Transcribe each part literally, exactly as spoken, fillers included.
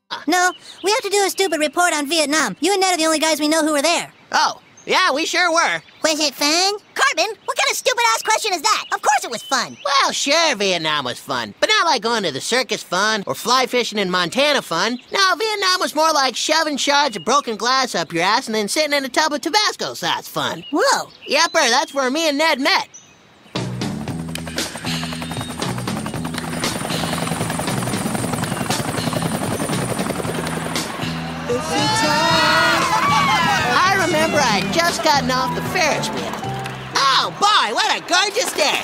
No, we have to do a stupid report on Vietnam. You and Ned are the only guys we know who were there. Oh, yeah, we sure were. Was it fun? Carbon, what kind of stupid-ass question is that? Of course it was fun. Well, sure, Vietnam was fun, but not like going to the circus fun or fly fishing in Montana fun. No, Vietnam was more like shoving shards of broken glass up your ass and then sitting in a tub of Tabasco sauce fun. Whoa. Yepper, that's where me and Ned met. I remember I had just gotten off the Ferris wheel. Oh, boy, what a gorgeous day.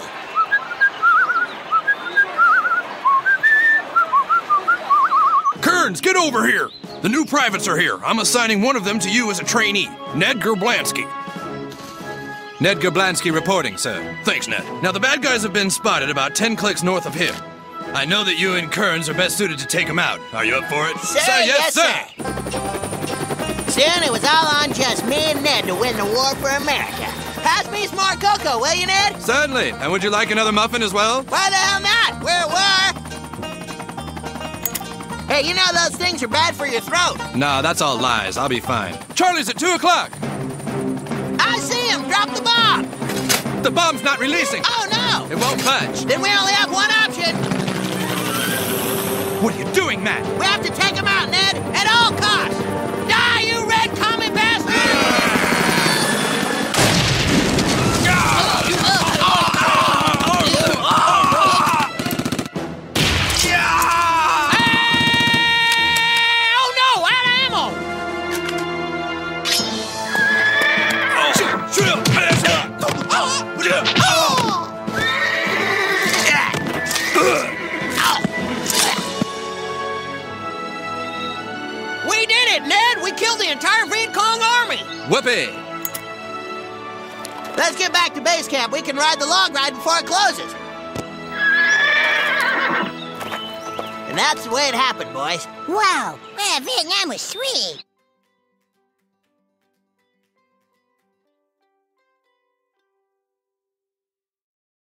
Kearns, get over here. The new privates are here. I'm assigning one of them to you as a trainee, Ned Gerblansky. Ned Gerblansky reporting, sir. Thanks, Ned. Now, the bad guys have been spotted about ten clicks north of here. I know that you and Kearns are best suited to take them out. Are you up for it? Sir, yes, sir. sir. Soon it was all on just me and Ned to win the war for America. Pass me some more cocoa, will you, Ned? Certainly. And would you like another muffin as well? Why the hell not? We're at war. Hey, you know those things are bad for your throat. Nah, that's all lies. I'll be fine. Charlie's at two o'clock. I see him. Drop the bomb. The bomb's not releasing. Oh, no. It won't budge. Then we only have one option. What are you doing, Matt? We have to take him out, Ned, at all costs. Die, you red commie bastard! We did it, Ned! We killed the entire Viet Cong army! Whoopee! Let's get back to base camp. We can ride the log ride before it closes. And that's the way it happened, boys. Wow, man, Vietnam was sweet.